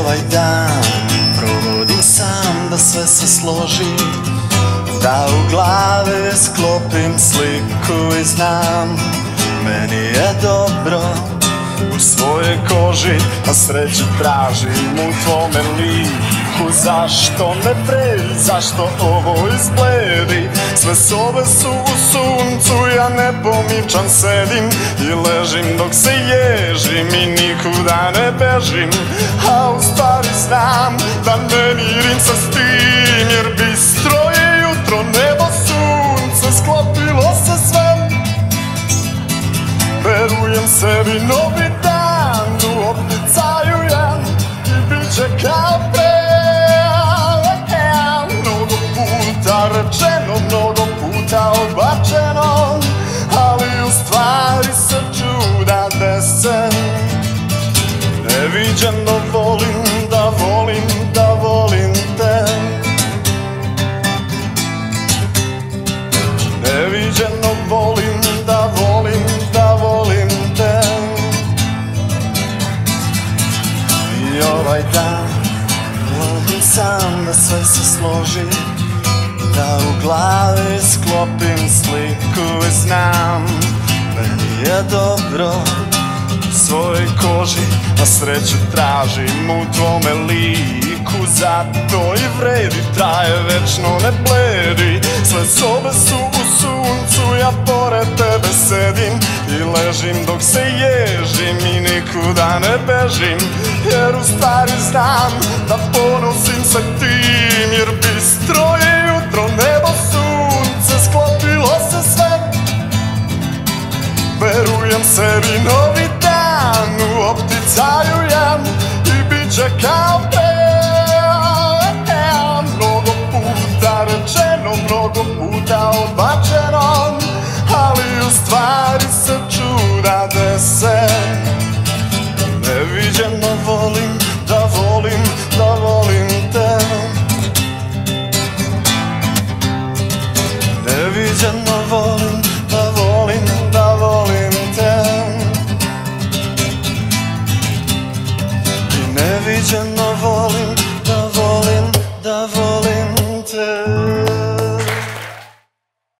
ovaj dan provodim sam da sve se složi, da u glave sklopim sliku i znam meni je dobro u svojoj koži, a sreću tražim u tvome liku. Zašto me predi, zašto ovo izbledi? Sve sobe su u suncu, ja nepomičan sedim i ležim dok se ježim i nikuda ne bežim. A u stvari znam da ne mirim se s tim, jer bistro je jutro, nebo, sunce, sklopilo se sve. Verujem sebi, novi dan u opticaju ja i bit će kao pre. Mnogo puta rečeno, mnogo puta odbačeno, ali u stvari se čuda dese. Neviđeno volim da volim, da volim te. Neviđeno volim da volim, da volim te. I ovaj dan volim sam da sve se složi, da u glavi sklopim sliku i znam meni je dobro u svojoj koži, a sreću tražim u tvome liku. Zato i vredi, traje večno, ne bledi. Sve sobe su u suncu, ja pored tebe sedim i ležim dok se ježim i nikuda ne bežim, jer u stvari znam da ponosim se tim, jer bistro je jutro, nebo, sunce, sklopilo se sve. Verujem sebi, novi dan u opticaju ja i bit će kao pre. Mnogo puta rečeno, mnogo puta odbačeno, ali u stvari se čuda dese.